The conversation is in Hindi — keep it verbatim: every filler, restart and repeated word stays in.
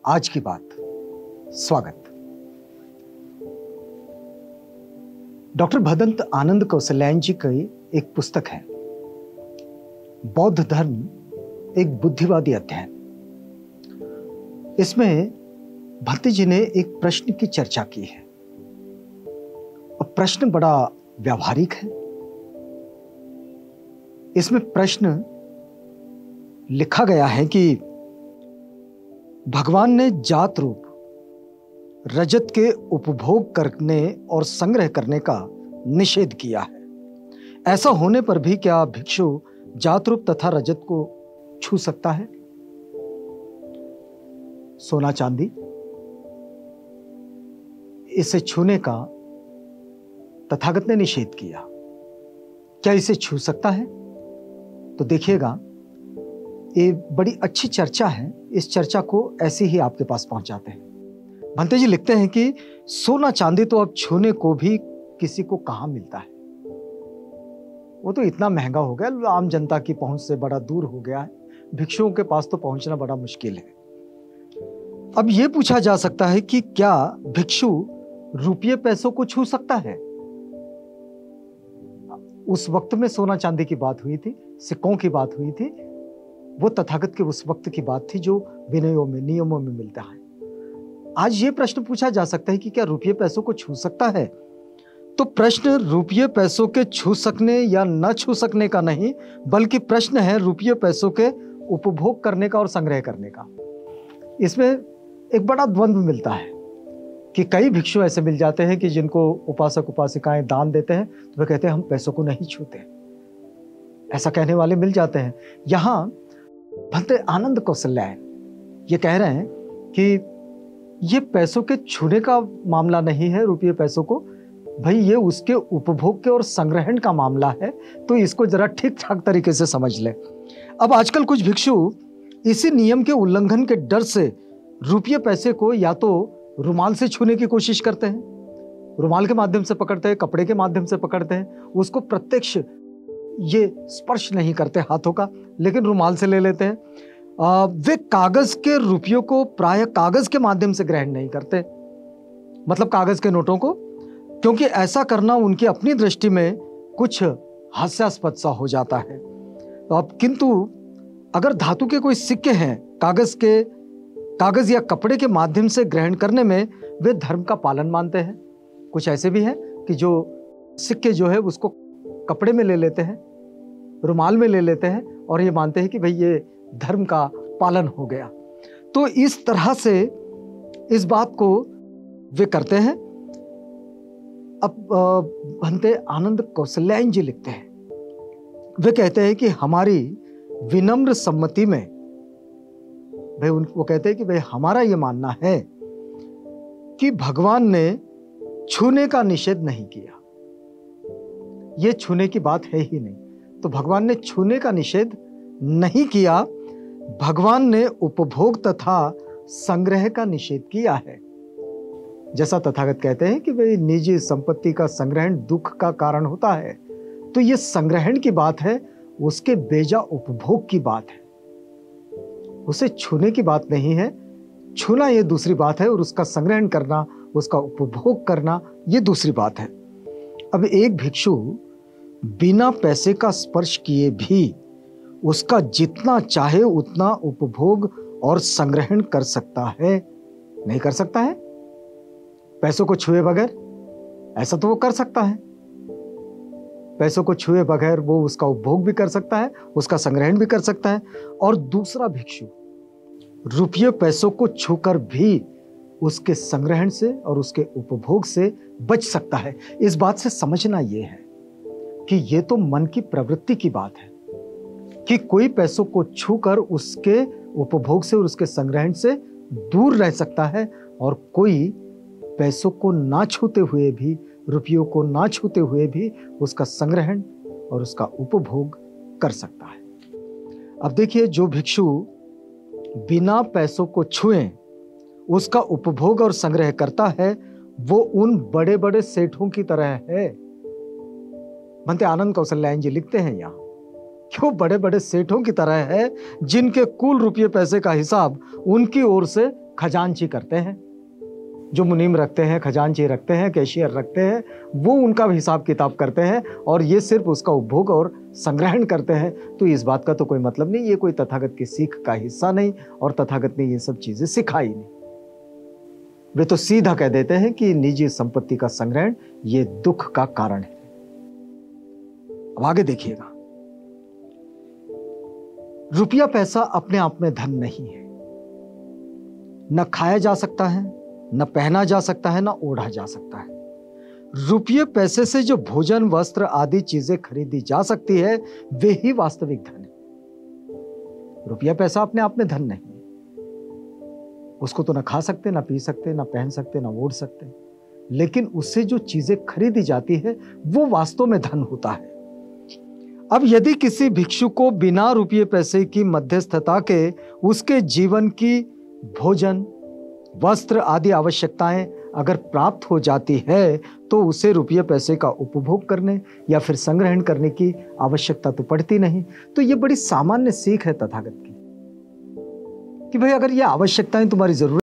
आज की बात। स्वागत। डॉक्टर भदंत आनंद कौशल्यायन जी की एक पुस्तक है, बौद्ध धर्म एक बुद्धिवादी अध्ययन। इसमें भंते जी ने एक प्रश्न की चर्चा की है और प्रश्न बड़ा व्यावहारिक है। इसमें प्रश्न लिखा गया है कि भगवान ने जात रूप रजत के उपभोग करने और संग्रह करने का निषेध किया है। ऐसा होने पर भी क्या भिक्षु जात रूप तथा रजत को छू सकता है? सोना चांदी, इसे छूने का तथागत ने निषेध किया। क्या इसे छू सकता है? तो देखिएगा, ये बड़ी अच्छी चर्चा है। इस चर्चा को ऐसे ही आपके पास पहुंचाते हैं। भंते जी लिखते हैं कि सोना चांदी तो अब छूने को भी किसी को कहां मिलता है, वो तो इतना महंगा हो गया, आम जनता की पहुंच से बड़ा दूर हो गया है। भिक्षुओं के पास तो पहुंचना बड़ा मुश्किल है। अब यह पूछा जा सकता है कि क्या भिक्षु रुपये पैसों को छू सकता है? उस वक्त में सोना चांदी की बात हुई थी, सिक्कों की बात हुई थी। वो तथागत के उस वक्त की बात थी जो विनयों में, नियमों में मिलता है। आज ये प्रश्न पूछा जा सकता है कि क्या रुपये पैसों को छू सकता है? तो प्रश्न रुपये पैसों के छू सकने या न छू सकने का नहीं, बल्कि प्रश्न है रुपये पैसों के उपभोग करने का और संग्रह करने का। इसमें एक बड़ा द्वंद्व मिलता है कि कई भिक्षु ऐसे मिल जाते हैं कि जिनको उपासक उपासिकाएं दान देते हैं तो वे कहते हैं हम पैसों को नहीं छूते। ऐसा कहने वाले मिल जाते हैं। यहां भंते आनंद कौशल्यायन ये कह रहे हैं कि ये पैसों के छूने का मामला नहीं है, रुपये पैसों को, भाई ये उसके उपभोग के और संग्रहण का मामला है। तो इसको जरा ठीक ठाक तरीके से समझ ले। अब आजकल कुछ भिक्षु इसी नियम के उल्लंघन के डर से रुपये पैसे को या तो रुमाल से छूने की कोशिश करते हैं, रुमाल के माध्यम से पकड़ते हैं, कपड़े के माध्यम से पकड़ते हैं, उसको प्रत्यक्ष ये स्पर्श नहीं करते हाथों का, लेकिन रुमाल से ले लेते हैं। आ, वे कागज के रुपयों को प्रायः कागज के माध्यम से ग्रहण नहीं करते, मतलब कागज के नोटों को, क्योंकि ऐसा करना उनकी अपनी दृष्टि में कुछ हास्यास्पद सा हो जाता है। तो अब किंतु अगर धातु के कोई सिक्के हैं, कागज के कागज या कपड़े के माध्यम से ग्रहण करने में वे धर्म का पालन मानते हैं। कुछ ऐसे भी हैं कि जो सिक्के जो है उसको कपड़े में ले लेते हैं, रुमाल में ले लेते हैं और ये मानते हैं कि भाई ये धर्म का पालन हो गया। तो इस तरह से इस बात को वे करते हैं। अब भंते आनंद कौशल्यायन जी लिखते हैं, वे कहते हैं कि हमारी विनम्र सम्मति में, भाई वो कहते हैं कि भाई हमारा ये मानना है कि भगवान ने छूने का निषेध नहीं किया। ये छूने की बात है ही नहीं। तो भगवान ने छूने का निषेध नहीं किया, भगवान ने उपभोग तथा संग्रह का निषेध किया है। जैसा तथागत कहते हैं कि भाई निजी संपत्ति का संग्रहण दुख का कारण होता है, तो ये संग्रहण की बात है, उसके बेजा उपभोग की बात है, उसे छूने की बात नहीं है। छूना ये दूसरी बात है और उसका संग्रहण करना, उसका उपभोग करना ये दूसरी बात है। अब एक भिक्षु बिना पैसे का स्पर्श किए भी उसका जितना चाहे उतना उपभोग और संग्रहण कर सकता है? नहीं कर सकता है? पैसों को छुए बगैर ऐसा तो वो कर सकता है। पैसों को छुए बगैर वो उसका उपभोग भी कर सकता है, उसका संग्रहण भी कर सकता है। और दूसरा भिक्षु रुपये पैसों को छूकर भी उसके संग्रहण से और उसके उपभोग से बच सकता है। इस बात से समझना यह है कि यह तो मन की प्रवृत्ति की बात है कि कोई पैसों को छूकर उसके उपभोग से और उसके संग्रहण से दूर रह सकता है, और कोई पैसों को ना छूते हुए भी, रुपयों को ना छूते हुए भी उसका संग्रहण और उसका उपभोग कर सकता है। अब देखिए, जो भिक्षु बिना पैसों को छुए उसका उपभोग और संग्रह करता है, वो उन बड़े बड़े सेठों की तरह है। भंते आनंद कौशल्यायन जी लिखते हैं यहाँ, क्यों बड़े बड़े सेठों की तरह है जिनके कुल रुपये पैसे का हिसाब उनकी ओर से खजांची करते हैं, जो मुनीम रखते हैं, खजांची रखते हैं, कैशियर रखते हैं, वो उनका हिसाब किताब करते हैं और ये सिर्फ उसका उपभोग और संग्रहण करते हैं। तो इस बात का तो कोई मतलब नहीं, ये कोई तथागत की सीख का हिस्सा नहीं और तथागत ने ये सब चीजें सिखाई नहीं। वे तो सीधा कह देते हैं कि निजी संपत्ति का संग्रहण ये दुख का कारण है। अब आगे देखिएगा, रुपया पैसा अपने आप में धन नहीं है। न खाया जा सकता है, न पहना जा सकता है, न ओढ़ा जा सकता है। रुपये पैसे से जो भोजन, वस्त्र आदि चीजें खरीदी जा सकती है, वे ही वास्तविक धन है। रुपया पैसा अपने आप में धन नहीं है। उसको तो ना खा सकते, ना पी सकते, ना पहन सकते, ना ओढ़ सकते, लेकिन उससे जो चीजें खरीदी जाती है वो वास्तव में धन होता है। अब यदि किसी भिक्षु को बिना रुपये पैसे की मध्यस्थता के उसके जीवन की भोजन, वस्त्र आदि आवश्यकताएं अगर प्राप्त हो जाती है, तो उसे रुपये पैसे का उपभोग करने या फिर संग्रहण करने की आवश्यकता तो पड़ती नहीं। तो ये बड़ी सामान्य सीख है तथागत की कि भाई अगर ये आवश्यकताएं तुम्हारी जरूरत